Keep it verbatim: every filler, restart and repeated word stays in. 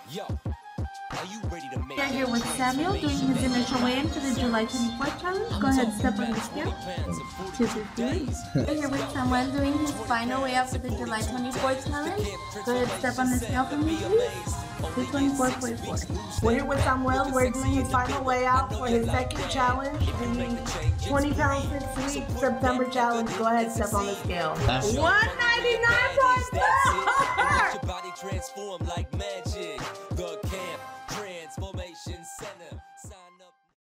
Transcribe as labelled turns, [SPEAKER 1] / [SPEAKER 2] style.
[SPEAKER 1] Yo, are you ready to make
[SPEAKER 2] We are here with Samuel doing his initial weigh-in for the July twenty-fourth challenge. Go ahead, step on the scale. two fifty. We're here with Samuel doing his final weigh-out for the July twenty-fourth challenge. Go ahead, step on the scale for me, please. two twenty-four point four.
[SPEAKER 3] We're here with Samuel. We're doing his final way out for his second challenge, the twenty pound six week September challenge. Go ahead, step on the scale. one ninety-nine point four.